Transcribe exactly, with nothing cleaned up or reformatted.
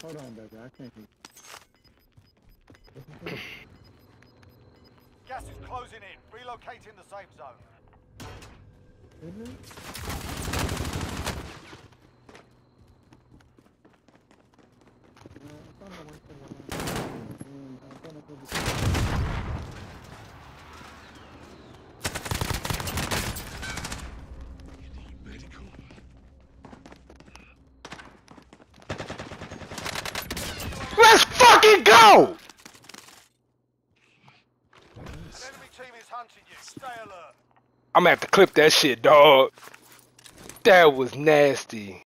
Hold on, baby. I can't hear you. Gas is closing in. Relocating the safe zone. Mm-hmm. Let's fucking go! An enemy team is hunting you. Stay alert. I'm gonna have to clip that shit, dog. That was nasty.